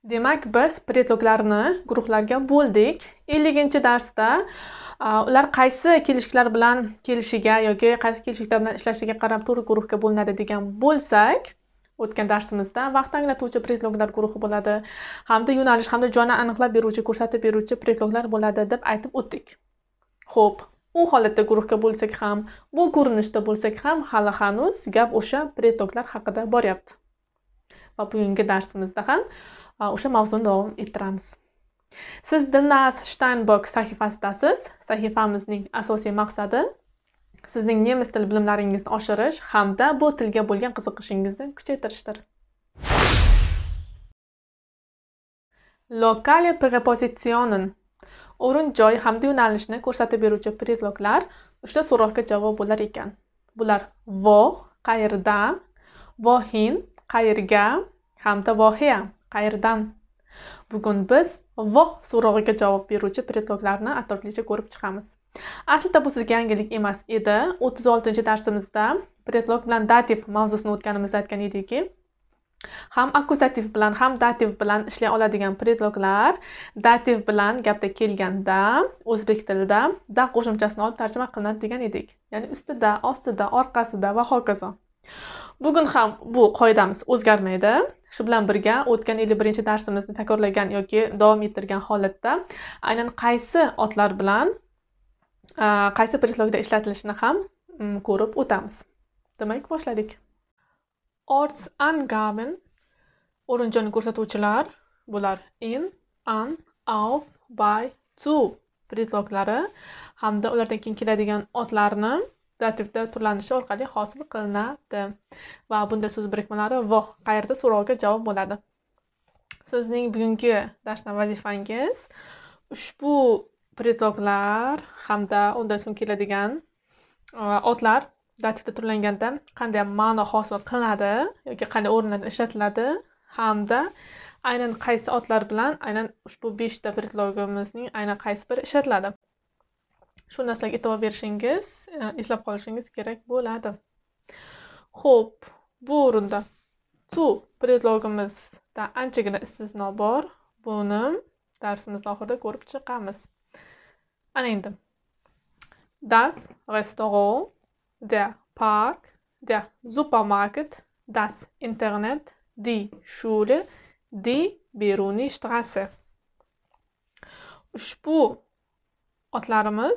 Demak, biz predloglarni guruhlarga bo'ldik. 50-darsda ular qaysi kelishiklar bilan kelishiga yoki qaysi kelishiklar bilan ishlashiga qarab turli guruhga bo'linadi degan bo'lsak, o'tgan darsimizda vaqt anglatuvchi predloglar guruhi bo'ladi, hamda yo'nalish hamda joyni aniqlab beruvchi, ko'rsatib beruvchi predloglar bo'ladi deb aytib o'tdik. Xo'p, u holatda guruhga bo'lsak ham, bu ko'rinishda bo'lsak ham, hali hanuz gap o'sha predloglar haqida boryapti. Va bugungi darsimizda ham o'sha mavzuni davom ettiramiz. Siz Dinnas Steinbock sahifasidasiz. Sahifamizning asosiy maqsadi sizning nemis tili bilimlaringizni oshirish hamda bu tilga bo'lgan qiziqishingizni kuchaytirishdir. Lokale Praepositionen o'rin, joy hamda yo'nalishni ko'rsatib beruvchi predloglar 3 ta so'rovga javob bo'lar ekan. Bular wo, qayerda, wohin, qayerga hamda woher, qayerdan. Bugun biz wo so'roviga javob beruvchi predloglarni atroflicha ko'rib chiqamiz. Aslida bu sizga yangilik emas edi. 36-darsimizda predlog bilan dativ mavzusini o'tganimizda aytgan edikki, ham akkuzativ bilan ham dativ bilan ishlay oladigan predloglar dativ bilan gapda kelganda o'zbek tilida da qo'shimchasini olib tarjima qilinadi degan edik. Ya'ni ustida, ostida, orqasida va hokazo. Bugun ham bu qoidamiz o'zgarmaydi. Shu bilan birga o'tgan 51-darsimizni takrorlagan yoki davom ettirgan holatda aynan qaysi otlar bilan qaysi predlogda ishlatilishini ham ko'rib o'tamiz. Demak, boshladik. Ortsangaben o'rin-joyni ko'rsatuvchilar, bular in, an, auf, bei, zu predloglari hamda ulardan keyin keladigan otlarni dativda turlanishi orqali hosil qilinadi. Va bunday so'z birikmalari vo qayerda so'roviga javob bo'ladi. Sizning bugungi darsdan vazifangiz ushbu predloglar hamda undan so'ng keladigan otlar dativda turlanganda qanday ma'no hosil qilinadi yoki qanday o'rinlarda ishlatiladi hamda aynan qaysi otlar bilan aynan ushbu 5 ta predlogimizning aynan qaysi biri ishlatiladi. Shu narsaga e'tibor berishingiz, eslab qolishingiz kerak bo'ladi. Xo'p, bu o'rinda zu predlogimizda anchagina istisno bor. Buni darsimiz oxirida ko'rib chiqamiz. Ana endi. Das Restaurant, der Park, der Supermarkt, das Internet, die Schule, die Beruni-Straße. Ushbu otlarimiz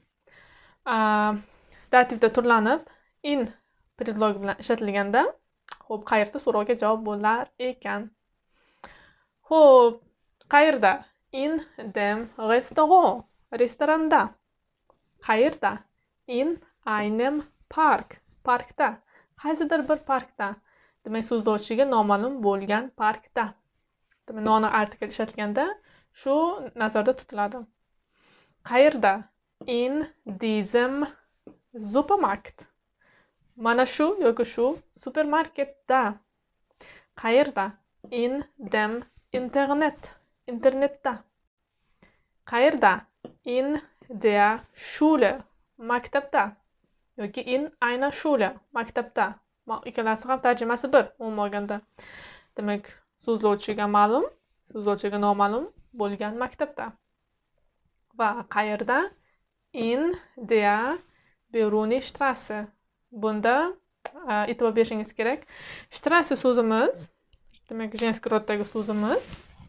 dativda turlanib in predlog bilan ishlatilganda, xo'p, qayerda so'rovga javob bo'lar ekan. Xo'p, qayerda? In dem Restaurant, restoranda. Qayerda? In einem Park, parkda. Qaysidir bir parkda. Demak, so'zlovchiga noma'lum bo'lgan parkda. Demak, noni artikel ishlatilganda shu nazarda tutiladi. Qayerda? In diesem Supermarkt. Mana shu yoki shu supermarketda. Qayerda? In dem Internet. Internetda. Qayerda? In der Schule. Maktabda. Yoki in einer Schule. Maktabda. Ikkalasi ham tarjimasi bir, umuman olganda. Demak, so'zlovchiga ma'lum, so'zlovchiga noma'lum bo'lgan maktabda. Va qayerda? In der Beruni-Straße. Bunda e'tibor berishingiz kerak. Straße so'zimiz, demak, jenskiy roddagi so'zimiz.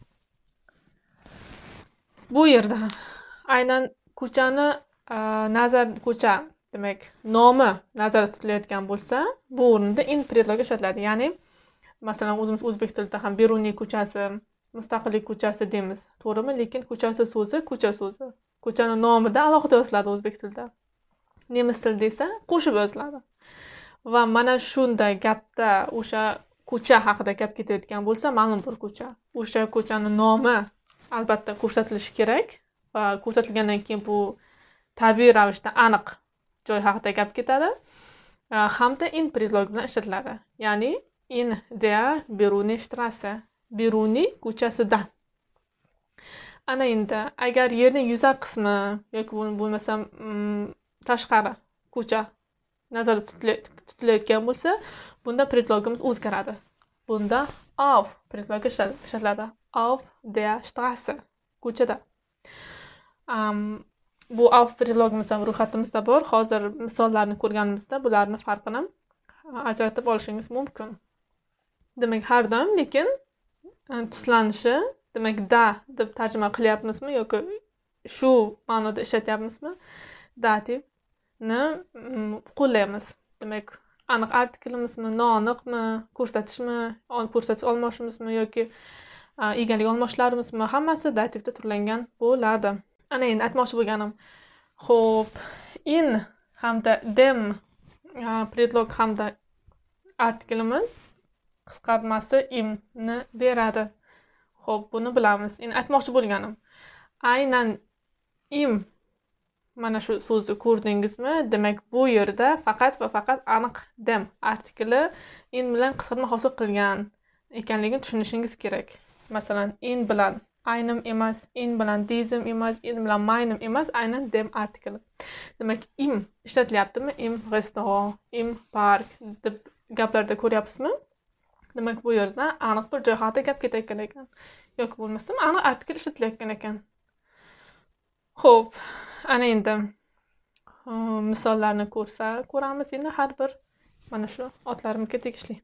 Bu yerda aynan ko'chani ko'cha, demak, nomi nazarda tutilayotgan bo'lsa, bu o'rinda in predlogi ishlatiladi. Ya'ni, masalan, o'zimiz o'zbek tilida ham Beruniy ko'chasi, Mustaqillik ko'chasi deymiz, to'g'rimi? Lekin ko'chasi so'zi ko'cha so'zi. Ko'chani nomida alohida yoziladi o'zbek tilida. Nemis tilida esa qo'shib yoziladi. Va mana shunday gapda o'sha ko'cha haqida gap ketayotgan bo'lsa, ma'lum bir ko'cha. O'sha ko'chani nomi albatta ko'rsatilishi kerak va ko'rsatilgandan keyin bu tabiiy ravishda aniq joy haqida gap ketadi. Hamda in predlog bilan ishlatiladi. Ya'ni in der Beruni-Straße. Beruni ko'chasida. Ana endi agar yerning yuzar qismi yoki bo'lmasa tashqari ko'cha nazarda tutilayotgan bo'lsa, bunda predlogimiz o'zgaradi. Bunda auf predlogi ishlatiladi. Auf der Straße. Ko'chada. Bu auf predlogimiz ham ro'yxatimizda bor. Hozir misollarni ko'rganimizda bularni farqini ajratib olishingiz mumkin. Demak, har doim lekin tuslanishi, demak da deb tarjima qilyapmizmi yoki shu ma'noda ishlatyapmizmi? Dativni qo'llaymiz. Demak, aniq artiklımizmi, noaniqmi, ko'rsatishmi, ko'rsatish olmoshimizmi yoki egalik olmoshlarimizmi, hammasi dativda turlangan bo'ladi. Ana endi aytmoqchi bo'lganim. Xo'p, in hamda dem predlog hamda artiklimiz qisqartmasi imni beradi. Xo'p, buni bilamiz. Endi aytmoqchi bo'lganim. Aynan im mana shu so'zni ko'rdingizmi? Demak, bu yerda faqat va faqat aniq dem artikli in bilan qisqartma hosil qilgan ekanligini tushunishingiz kerak. Masalan, in bilan einem emas, in bilan diesem emas, in bilan meinem emas, aynan dem artikli. Demak, im ishlatilyaptimi? Im restoran, im park deb gaplarda ko'ryapsizmi? Demak, bu yerda aniq bir joy haqida gap ketayotgan ekan. Yoki bo'lmasam aniq artikl ishlatilayotgan ekan. Xo'p, ana endi misollarni ko'ramiz endi har bir mana shu otlarimizga tegishli.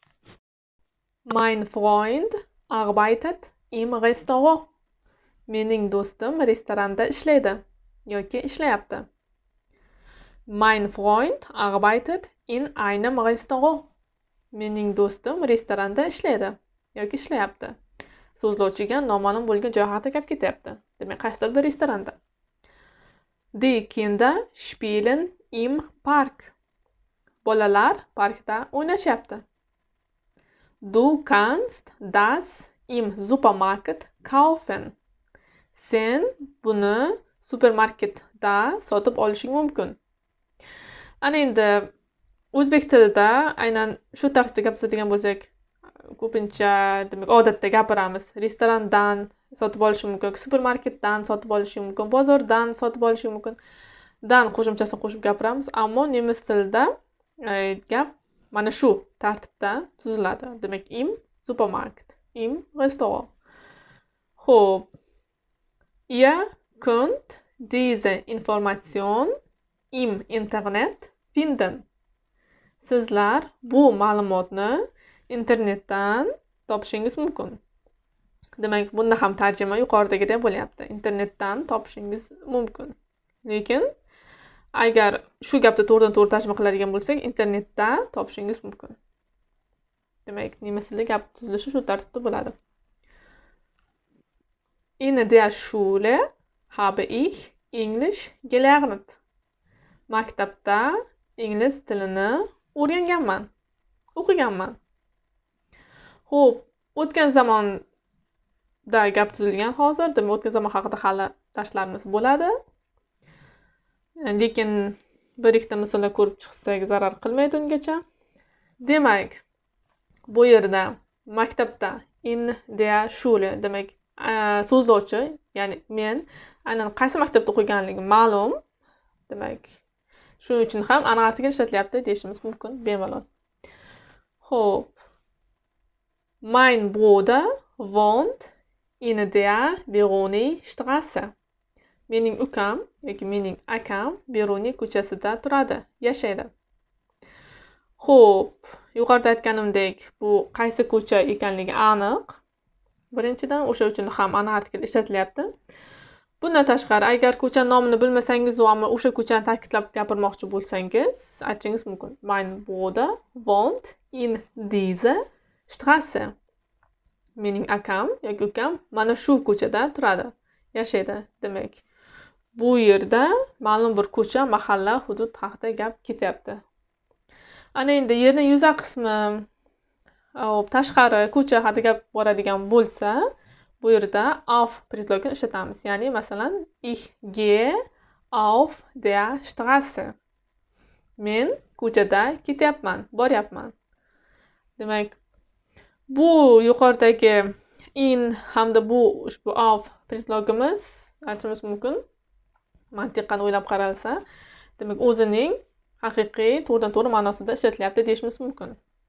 Mein Freund arbeitet im Restaurant. Mening do'stim restoranda ishlaydi yoki ishlayapti. Mein Freund arbeitet in einem Restaurant. Mening do'stim restoranda ishlaydi yoki ishlayapti. So'zlovchiga noma'lum bo'lgan joy haqida gap ketyapti. Demak, qaysidir bir restoranda. Die Kinder spielen im Park. Bolalar parkda o'ynashyapti. Du kannst das im Supermarkt kaufen. Sen buni supermarketda sotib olishing mumkin. Ana endi o'zbek tilida aynan shu tartibda gapiradigan bo'lsak, ko'pincha demak odatda gapiramiz. Restorandan sotib olish mumkin, supermarketdan sotib olish mumkin, bozordan sotib olish mumkin. Dan qo'shimchasini qo'shib gapiramiz, ammo nemis tilida gap mana shu tartibda tuziladi. Demak, im supermarkt, im Restaurant. Xo'p. Ihr könnt diese Information im Internet finden. Sizlar bu ma'lumotni internetdan topishingiz mumkin. Demak, bunda ham tarjima yuqoridagidek bo'lyapti. Internetdan topishingiz mumkin. Lekin agar shu gapni to'g'ridan-to'g'ri tarjima qiladigan bo'lsak, internetda topishingiz mumkin. Demak, nemis tilida gap tuzilishi shu tartibda bo'ladi. In der Schule habe ich Englisch gelernt. Maktabda ingliz tilini o'rganganman, o'qiganman. Xo'p, o'tgan zamonda gap tuzilgan hozir, demak o'tgan zamon haqida hali darslarimiz bo'ladi. Lekin bir ikkita misollar ko'rib chiqsak zarar qilmaydi ungacha. Demak, bu yerda maktabda in der Schule, demak so'zlovchi, ya'ni men aynan qaysi maktabda o'qiganligim ma'lum. Demak, shuning uchun ham aniq artikl ishlatilyapti deyishimiz mumkin bemalol. Xo'p. Mein Bruder wohnt in der Beruni-Straße. Mening ukam yoki mening akam Beruni ko'chasida turadi, yashaydi. Xo'p, yuqorida aytganimdek, bu qaysi ko'cha ekanligi aniq. Birinchidan o'sha uchun ham aniq artikl ishlatilyapti. Bundan tashqari, agar ko'cha nomini bilmasangiz va ammo o'sha ko'chani ta'kidlab gapirmoqchi bo'lsangiz, aytishingiz mumkin. Mein Bruder wohnt in dieser Straße. Mening akam yoki ukam mana shu ko'chada turadi, yashaydi. Demak, bu yerda ma'lum bir ko'cha, mahalla, hudud haqida gap ketyapti. Ana endi yerning yuza qismi, tashqari ko'cha haqida gap boradigan bo'lsa, bu yerda auf predlogini ishlatamiz. Ya'ni masalan, ich gehe auf der Straße. Men ko'chada ketyapman, boryapman. Demak, bu yuqoridagi in hamda bu ushbu auf predlogimiz aytishimiz mumkin. Mantiqan o'ylab qaralsa, demak o'zining haqiqiy to'g'ridan-to'g'ri ma'nosida ishlatilyapti deyishimiz mumkin.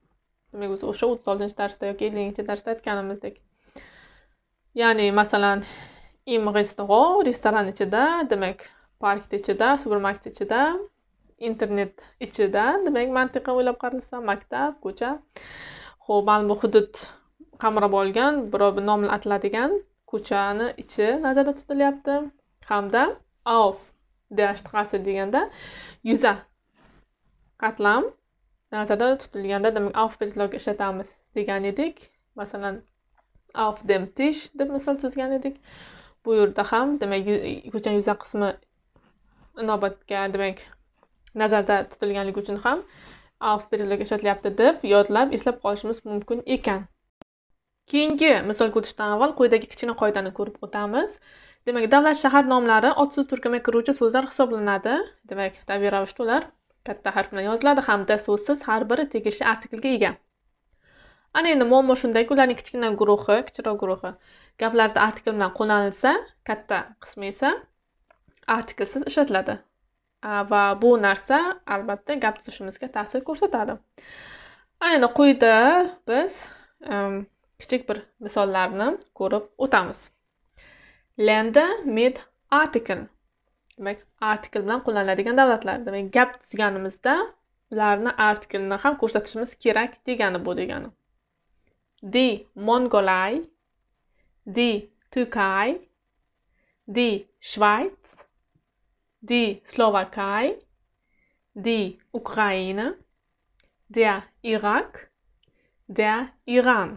Demak, biz o'sha 36-darsda yoki 50-darsda aytganimizdek. Ya'ni, masalan, im restoran, restoran ichida, demak, park ichida, supermarket ichida, internet ichida, demak, mantiqan o'ylab qaralsa, maktab, ko'cha. Xo'p, ma'lum bir hudud qamrab olgan, biror bir nom bilan ataladigan ko'chani ichi nazarda tutilyapti. Hamda auf der Straße deganda yuza qatlam nazarda tutilganda, demak, auf belgilovga ishlatamiz degan edik. Masalan, auf dem Tisch deb misol tuzgan edik. Bu yerda ham, demak, ko'chaning yuza qismi inobatga, demak, nazarda tutilganligi uchun ham auf belgilovga ishlatilyapti deb yodlab, eslab qolishimiz mumkin ekan. Keyingi misolga o'tishdan avval quyidagi kichkina qoidani ko'rib o'tamiz. Demak, davlat shahar nomlari otsiz turkumga kiruvchi so'zlar hisoblanadi. Demak, tabiiy ravishda ular katta harf bilan yoziladi hamda so'zsiz har biri tegishli artikelga ega. Ana endi muammo shundaki, ularning kichkina guruhi, kichikroq guruhi gaplarda artikel bilan qo'llanilsa, katta qismi esa artikelsiz ishlatiladi. Va bu narsa albatta gap tuzishimizga ta'sir ko'rsatadi. Ana endi quyida biz kichik bir misollarni ko'rib o'tamiz. Laender mit Artikel. Demak, artikel bilan qo'llaniladigan davlatlar. Demak, gap tuzganimizda ularni artikelni ham ko'rsatishimiz kerak degani bu degani. Die Mongolei, die Türkei, die Schweiz, die Slowakei, die Ukraine, der Irak, der Iran.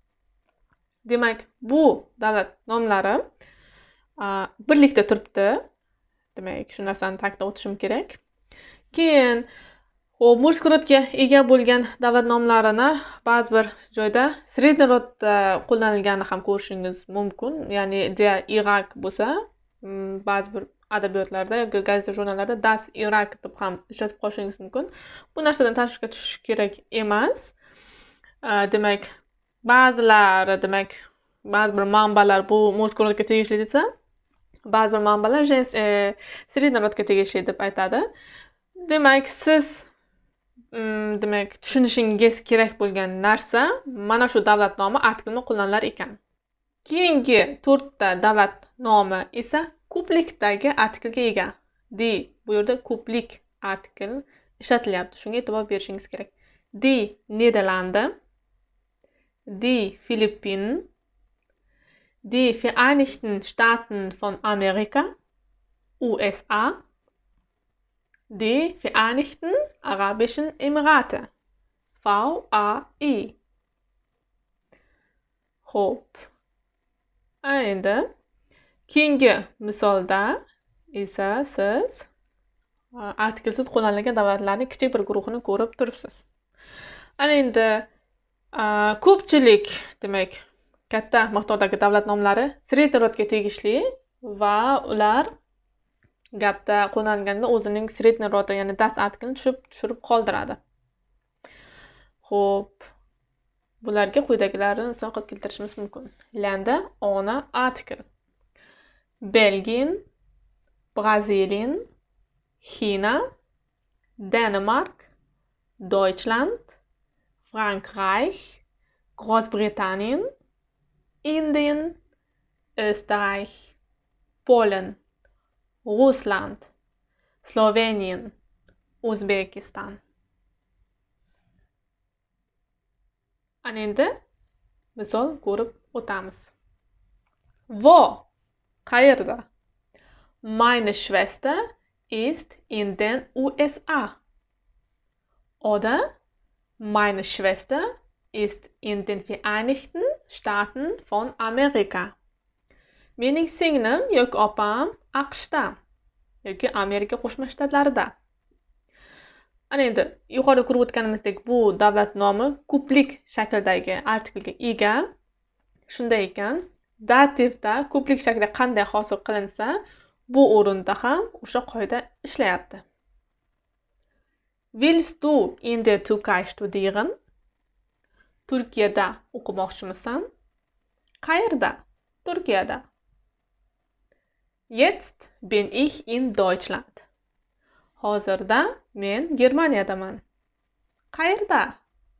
Demak, bu davlat nomlari birlikda turibdi. Demak, shu narsani ta'kidlab o'tishim kerak. Keyin, murskiy rodga ega bo'lgan davlat nomlarini ba'zi bir joyda sredniy rodda qo'llanilganini ham ko'rishingiz mumkin. Ya'ni der Irak bo'lsa, ba'zi bir adabiyotlarda yoki gazeta jurnallarda das Irak deb ham ishlatib qolishingiz mumkin. Bu narsadan tashvishga tushish kerak emas. Demak, ba'zilari, demak, ba'zi bir manbalar bu murskiy rodga tegishli desa, ba'zi bir manbalar sredniy rodga tegishli deb aytadi. Demak, siz demak, tushunishingiz kerak bo'lgan narsa mana shu davlat nomi artikelda qo'llanilar ekan. Keyingi 4 ta davlat nomi esa ko'plikdagi artikelga ega. Bu yerda ko'plik artikel ishlatilyapti. Shunga e'tibor berishingiz kerak. Die Niederlande, die Philippinen, die Vereinigten Staaten von Amerika, USA, die Vereinigten Arabischen Emirate, VAE. Xo'p. Endi keyingi misolda esa siz artikelsiz qo'llanilgan davlatlarning kichik bir guruhini ko'rib turibsiz. Ana endi ko'pchilik, demak, katta miqdordagi davlat nomlari sredniy rodga tegishli va ular gapda qo'llanilganda o'zining sredniy rodi, ya'ni das artikelini tushirib qoldiradi. Xo'p, bularga quyidagilarni misol qilib keltirishimiz mumkin. Laender, ohne Artikel. Belgien, Brasilien, China, Dänemark, Deutschland, Frankreich, Großbritannien, Indien, Österreich, Polen, Russland, Slovenien, O'zbekiston. Ana endi misol ko'rib o'tamiz. Wo? Qayerda? Meine Schwester ist in den USA. Oder meine Schwester ist in den Vereinigten Staaten von Amerika. Mening singlim yoki opam AQShda yoki Amerika Qo'shma Shtatlarida. Ana endi yuqorida ko'rib o'tganimizdek, bu davlat nomi ko'plik shaklidagi artikelga ega. Shunday ekan, dativda ko'plik shaklida qanday hosil qilinsa, bu o'rinda ham o'sha qoida ishlayapti. Willst du in der Türkei studieren? Turkiyada o'qimoqchimisan? Qayerda? Turkiyada. Jetzt bin ich in Deutschland. Hozirda men Germaniyadaman. Qayerda?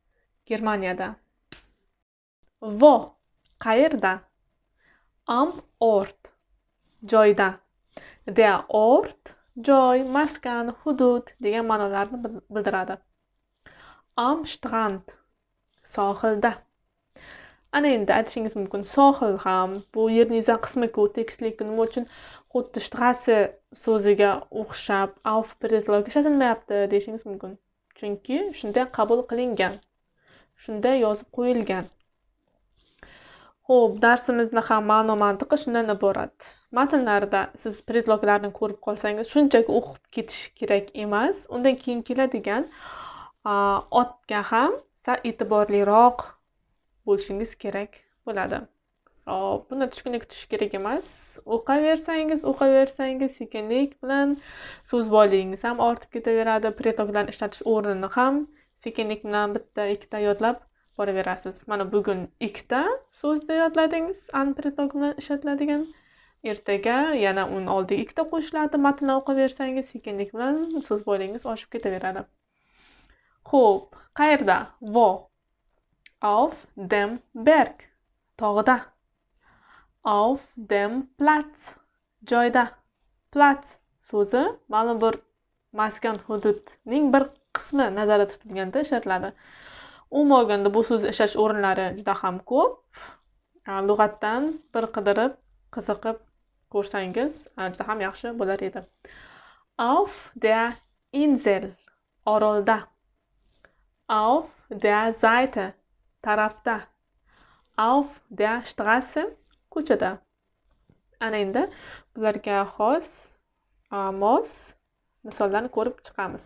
Germaniyada. Wo qayerda? Am Ort joyda. Der Ort joy, maskan, hudud degan ma'nolarni bildiradi. Am Strand sohilda. Ana endi aytishingiz mumkin, sohil ham bu yerning yuzan qismi-ku, tekstlik nima uchun xuddi Strasse so'ziga o'xshab auf predlog ishlatilmayapti deyishingiz mumkin. Chunki shunday qabul qilingan. Shunday yozib qo'yilgan. Xo'p, darsimizni ham ma'no mantiqi shundan iborat. Matnlarda siz predloglarni ko'rib qolsangiz, shunchaki o'qib ketish kerak emas. Undan keyin keladigan otga ham sal e'tiborliroq bo'lishingiz kerak bo'ladi. Buni tushkunlik kutish kerak emas. O'qaversangiz, sekinlik bilan so'z boyligingiz ham ortib ketaveradi. Predloglarni ishlatish o'rnini ham sekinlik bilan bitta, ikkita yodlab boraverasiz. Mana bugun ikkita so'zni yodladingiz, predlog bilan ishlatiladigan. Ertaga yana uni oldiga ikkita qo'shiladi. Matnni o'qaversangiz, sekinlik bilan so'z boyligingiz oshib ketaveradi. Xo'p, qayerda? Wo auf dem Berg tog'da. Auf dem Platz joyda. Platz so'zi ma'lum bir maskan, hududning bir qismi nazarda tutilganda ishlatiladi. Umuman olganda bu so'zni ishlatish o'rinlari juda ham ko'p. Lug'atdan bir qidirib, qiziqib ko'rsangiz, juda ham yaxshi bo'lar edi. Auf der Insel orolda. Auf der Seite tarafda. Auf der Straße ko'chada. Ana endi bularga mos misollarni ko'rib chiqamiz.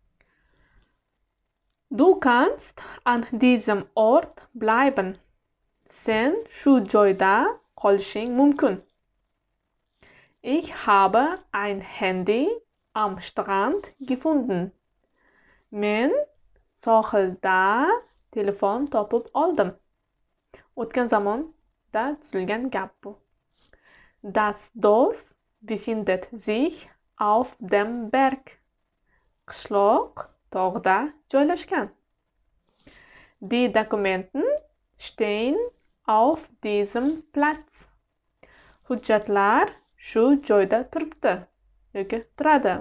Du kannst an diesem Ort bleiben. Sen shu joyda qolishing mumkin. Ich habe ein Handy am Strand gefunden. Men sohilda telefon topib oldim. O'tgan zamonda tuzilgan gap bu. Das Dorf befindet sich auf dem Berg. Qishloq tog'da joylashgan. Die Dokumenten stehen auf diesem Platz. Hujjatlar shu joyda turibdi yoki turadi.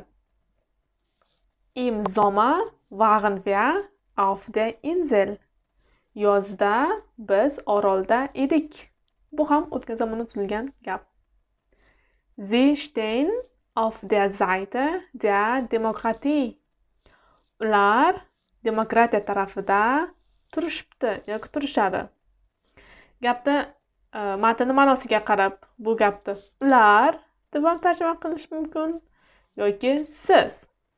Im Sommer waren wir auf der Insel. Yozda biz orolda edik. Bu ham o'tgan zamonda tuzilgan gap. Sie stehen auf der Seite der Demokratie. Ular demokratiya tarafida turishibdi yoki turishadi. Gapni matnni ma'nosiga qarab bu gapni ular deb ham tarjima qilish mumkin yoki siz.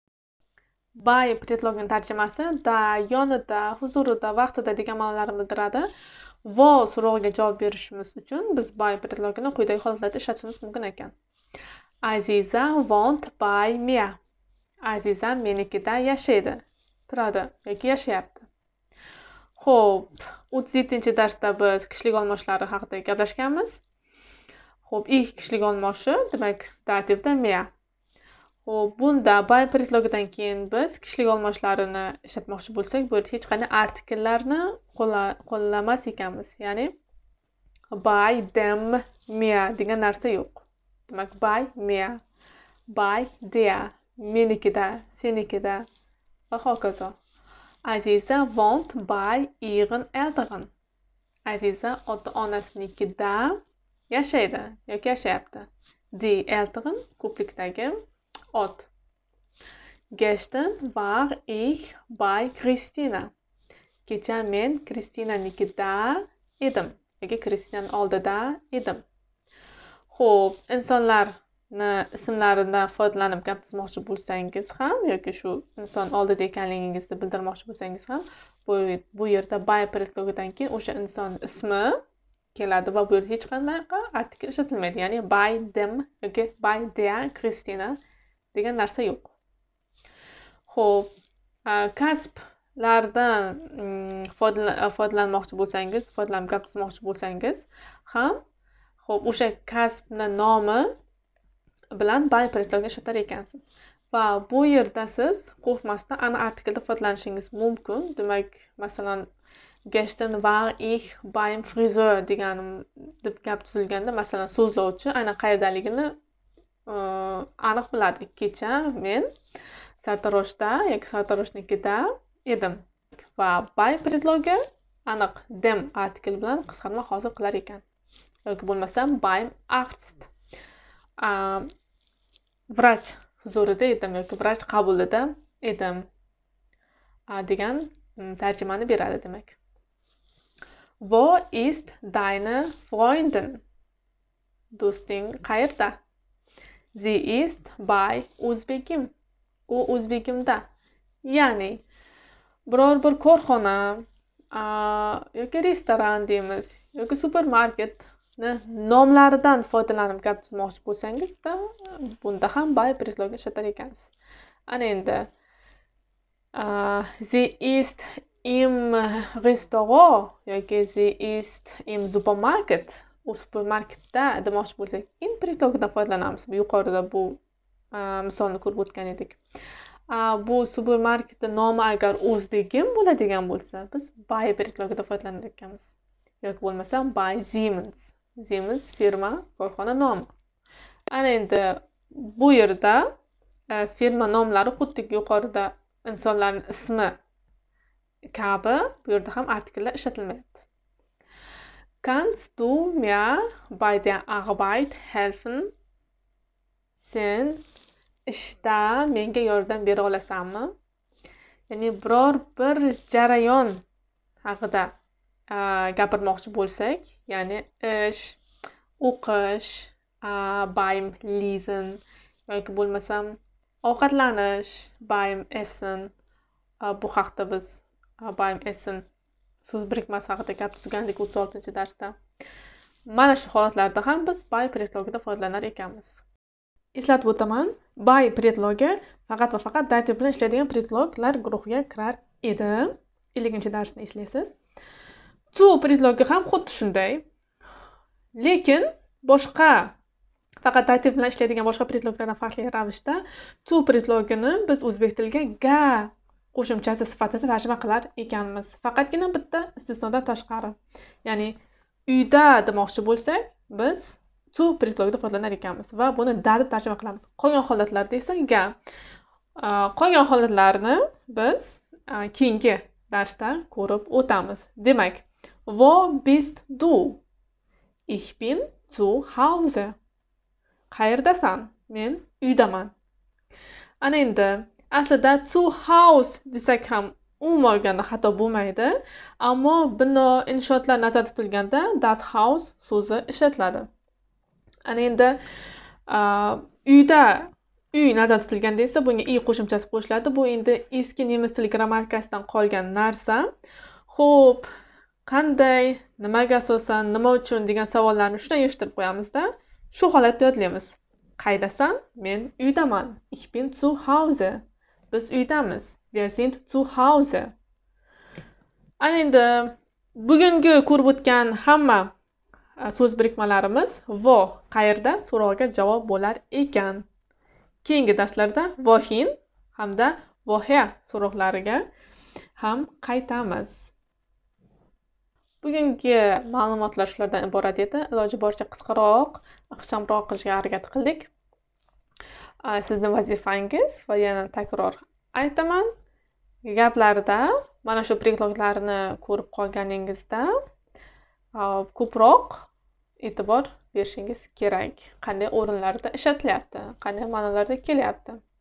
By predlogning tarjimasi da, yonida, huzurida, vaqtida degan ma'nolarni bildiradi. Wo so'roviga javob berishimiz uchun biz by predlogini quyidagi holatlarda ishlatishimiz mumkin ekan. Aziza wohnt bei mir. Aziza menikida yashaydi, turadi yoki yashayapti. Xo'p, 37-darsda biz kishilik olmoshlari haqida gaplashganmiz. Xo'p, ilk kishilik olmoshi demak dativda mir. Xo'p, bunda by predlogidan keyin biz kishilik olmoshlarini ishlatmoqchi bo'lsak, bu yerda hech qanday artikellarni qo'llamas ekanmiz. Ya'ni by dem mir degan narsa yo'q. Demak, by mir, by der, menikida, senikida va hokazo. Aziza wohnt bei ihren Eltern. Aziza ota-onasinikida yashaydi yoki yashayapti. Die Eltern ko'plikdagi ot. Gestern war ich bei Kristina. Kecha men Kristinanikida edim yoki Kristinaning oldida edim. Xo'p, insonlarni ismlaridan foydalanib gapirmoqchi bo'lsangiz ham yoki shu inson oldida ekanligingizni bildirmoqchi bo'lsangiz ham bu yerda by predlogidan keyin o'sha inson ismi keladi va bu yerda hech qanday artikel ishlatilmaydi. Ya'ni by them yoki by der Kristina degan narsa yo'q. Xo'p, kasblardan foydalanmoqchi bo'lsangiz, foydalanib gapirmoqchi bo'lsangiz ham xo'p, o'sha kasbning nomi bilan by predlogni ishlatar ekansiz. Va bu yerda siz qo'rqmasdan ana artikelda foydalanishingiz mumkin. Demak, masalan, Gestern war ich beim Friseur deganim deb gap tuzilganda, masalan, so'zlovchi aynan qayerdaligini aniq biladi. Kecha men sartaroshda yoki sartaroshnikida edim. Va by predlogi aniq dem artikel bilan qisqarma hosil qilar ekan. Yoki bo'lmasam beim Arzt. Vrach huzurida edim yoki vrach qabulida edim degan tarjimani beradi demak. Wo ist deine Freundin? Do'sting qayerda? Sie ist bei Uzbegim. U Uzbegimda. Ya'ni biror bir korxona yoki restoran deymiz, yoki supermarketni nomlaridan foydalanib gap tuzmoqchi bo'lsangizda, bunda ham by predlogni ishlatar ekansiz. Ana endi sie ist im Restaurant yoki sie ist im Supermarkt. U supermarketda demoqchi bo'lsak, in predlogidan foydalanamiz. Yuqorida bu misolni ko'rib o'tgan edik. Bu supermarketning nomi agar O'zbegim bo'ladigan bo'lsa, biz by predlogidan foydalanar ekanmiz. Yoki bo'lmasam by Siemens. Siemens firma, korxona nomi. Ana endi bu yerda firma nomlari xuddi yuqorida insonlarning ismi kabi bu yerda ham artikellar ishlatilmayapti. Kannst du mir bei der Arbeit helfen? Sen ishda menga yordam bera olasanmi? Ya'ni biror bir jarayon haqida gapirmoqchi bo'lsak, ya'ni ish, o'qish, beim lesen yoki bo'lmasam ovqatlanish, beim essen. Bu haqda biz beim essen so'z birikmasi haqida gap tuzgandik 36-darsda. Mana shu holatlarda ham biz by predlogidan foydalanar ekanmiz. Eslatib o'taman, by predlogi faqat va faqat dativ bilan ishlaydigan predloglar guruhiga kirar edi. 50-darsni eslaysiz. To predlogi ham xuddi shunday. Lekin boshqa faqat dativ bilan ishlaydigan boshqa predloglardan farqli ravishda to predlogini biz o'zbek tiliga ga qo'shimchasi sifatida tarjima qilar ekanmiz. Faqatgina bitta istisnodan tashqari. Ya'ni uyda demoqchi bo'lsak, biz to predlogida foydalanar ekanmiz va buni da deb tarjima qilamiz. Qolgan holatlarda esa ga. Qolgan holatlarni biz keyingi darsda ko'rib o'tamiz. Demak, wo bist du? Ich bin zu Hause. Qayerdasan? Men uydaman. Ana endi aslida to house desak ham umuman olganda xato bo'lmaydi, ammo bino inshootlar nazarda tutilganda das Haus so'zi ishlatiladi. Ana endi uyda uy nazarda tutilganda esa bunga i qo'shimchasi qo'shiladi. Bu endi eski nemis tili grammatikasidan qolgan narsa. Xo'p, qanday, nimaga asosan, nima uchun degan savollarni shunday eshitib qo'yamizda, shu holatda yodlaymiz. Qaydasan? Men uydaman. Ich bin zu Hause. Biz uydamiz. Wir sind zu Hause. Ana endi bugungi ko'rib o'tgan hamma so'z birikmalarimiz wo qayerda so'rog'iga javob bo'lar ekan. Keyingi darslarda wohin hamda woher so'roqlariga ham qaytamiz. Bugungi ma'lumotlar shulardan iborat edi. Iloji boricha qisqaroq, ixchamroq qilishga harakat qildik. Sizning vazifangiz va yana takror aytaman, gaplarda mana shu predloglarni ko'rib qolganingizda ko'proq e'tibor berishingiz kerak. Qanday o'rinlarda ishlatilyapti, qanday ma'nolarda kelyapti.